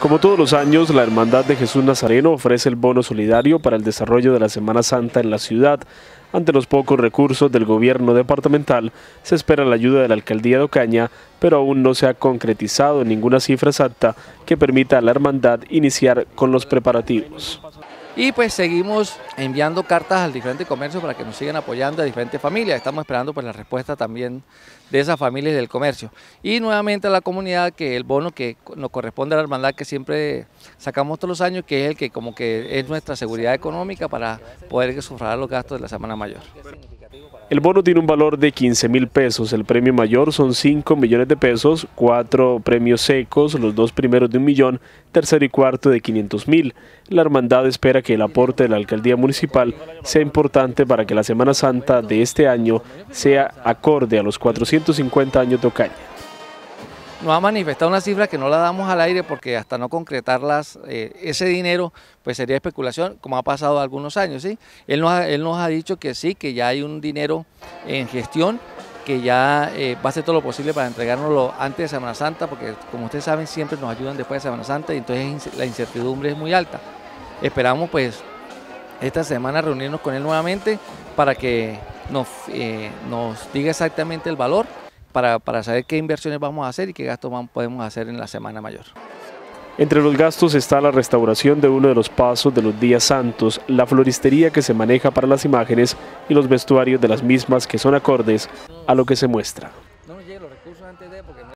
Como todos los años, la Hermandad de Jesús Nazareno ofrece el bono solidario para el desarrollo de la Semana Santa en la ciudad. Ante los pocos recursos del gobierno departamental, se espera la ayuda de la Alcaldía de Ocaña, pero aún no se ha concretizado ninguna cifra exacta que permita a la Hermandad iniciar con los preparativos. Y pues seguimos enviando cartas al diferentes comercios para que nos sigan apoyando a diferentes familias. Estamos esperando pues la respuesta también de esas familias del comercio. Y nuevamente a la comunidad que el bono que nos corresponde a la hermandad que siempre sacamos todos los años, que es el que como que es nuestra seguridad económica para poder sufragar los gastos de la Semana Mayor. El bono tiene un valor de 15.000 pesos, el premio mayor son 5 millones de pesos, 4 premios secos, los 2 primeros de 1 millón, tercero y cuarto de 500.000. La hermandad espera que el aporte de la alcaldía municipal sea importante para que la Semana Santa de este año sea acorde a los 450 años de Ocaña. Nos ha manifestado una cifra que no la damos al aire porque hasta no concretarlas, ese dinero pues sería especulación, como ha pasado algunos años, ¿sí? Él nos ha dicho que sí, que ya hay un dinero en gestión, que ya va a hacer todo lo posible para entregárnoslo antes de Semana Santa, porque como ustedes saben siempre nos ayudan después de Semana Santa y entonces la incertidumbre es muy alta. Esperamos pues esta semana reunirnos con él nuevamente para que nos diga exactamente el valor, para saber qué inversiones vamos a hacer y qué gastos podemos hacer en la Semana Mayor. Entre los gastos está la restauración de uno de los pasos de los días santos, la floristería que se maneja para las imágenes y los vestuarios de las mismas que son acordes a lo que se muestra.